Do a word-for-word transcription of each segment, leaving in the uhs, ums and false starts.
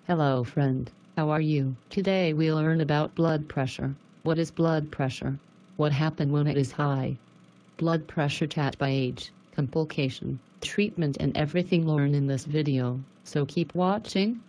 Hello friend, how are you? Today we'll learn about blood pressure. What is blood pressure? What happens when it is high? Blood pressure chart by age, complication, treatment and everything learned in this video, so keep watching.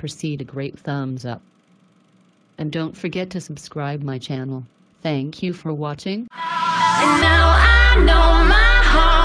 proceed a great thumbs up. And don't forget to subscribe my channel. Thank you for watching. And now I know my heart.